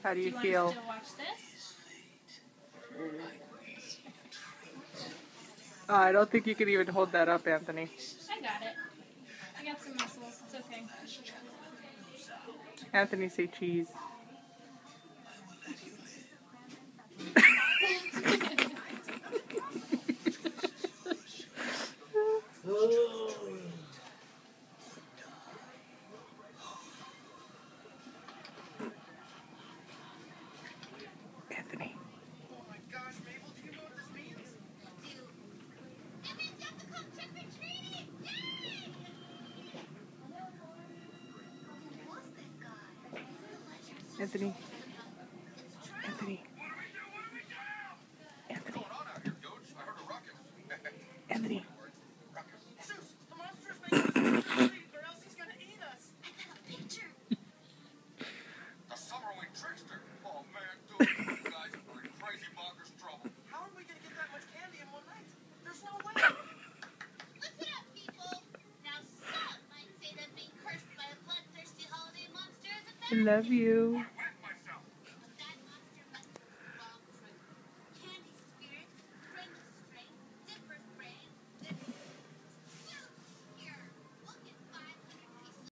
How do you Do you feel? want to still watch this? I don't think you can even hold that up, Anthony. I got it. I got some muscles. It's okay. Anthony, say cheese. Anthony. Oh my gosh, Mabel, do you know what this means? I do. That means you have to come trick or treating! Yay! Who's that guy? Anthony. It's true. Anthony. Anthony. What's going on out here, dudes? I heard a ruckus. Anthony. Ruckus. Zeus, the monster's making us trick or treat, or else he's gonna eat us. I got a picture. The summerling trickster. Oh man, dude, you guys are in crazy bonkers trouble. How are we gonna get that much candy in one night? There's no way. Listen up, people. Now some might say that being cursed by a bloodthirsty holiday monster is a bad I love you.